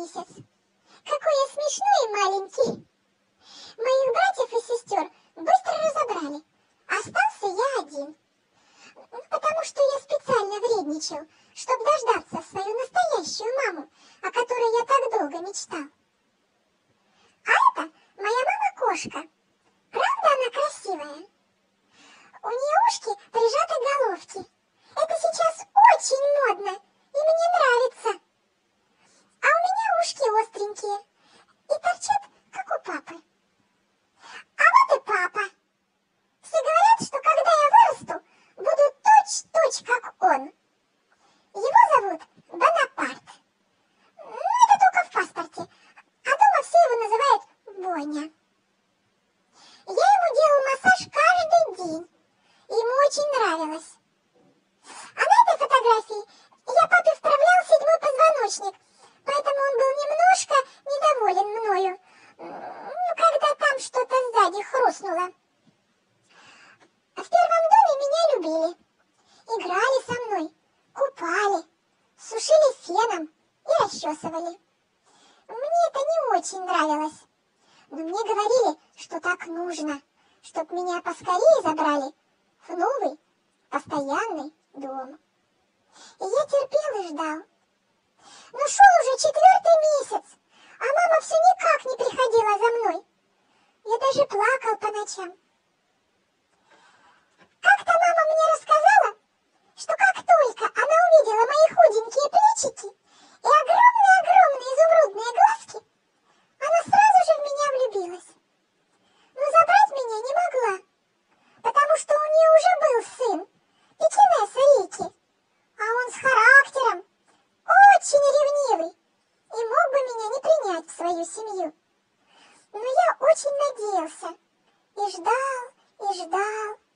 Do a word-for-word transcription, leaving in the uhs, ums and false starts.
месяц. Какой я смешной и маленький. Моих братьев и сестер быстро разобрали. Остался я один. Потому что я специально вредничал, чтобы дождаться свою настоящую маму, о которой я так долго мечтал. А это моя мама-кошка. Правда она красивая? У нее ушки прижаты к головке. Это сейчас очень модно, и мне нравится. А у меня ушки остренькие и торчат, как у папы. А вот и папа. Все говорят, что когда я вырасту, буду точь-точь, как он. Его зовут Бонапарт. Ну, это только в паспорте. А дома все его называют Боня. Я ему делал массаж каждый день. Ему очень нравилось. А на этой фотографии я папе вправлял седьмой позвоночник, поэтому он был немножко недоволен мною, ну, когда там что-то сзади хрустнуло. В первом доме меня любили. Играли со мной, купали, сушили феном и расчесывали. Мне это не очень нравилось, но мне говорили, что так нужно, чтоб меня поскорее забрали в новый, постоянный дом. И я терпел и ждал. Но шел уже четвертый месяц, а мама все никак не приходила за мной. Я даже плакал по ночам. Как-то мама мне рассказала, что как только она увидела мои худенькие плечики и огромные-огромные изумрудные глазки, она сразу же в меня влюбилась. Но забрать меня не могла, потому что у нее уже был сын, Пекинеса Рики, а он с характером, очень ревнивый, и мог бы меня не принять в свою семью. Но я очень надеялся и ждал, и ждал.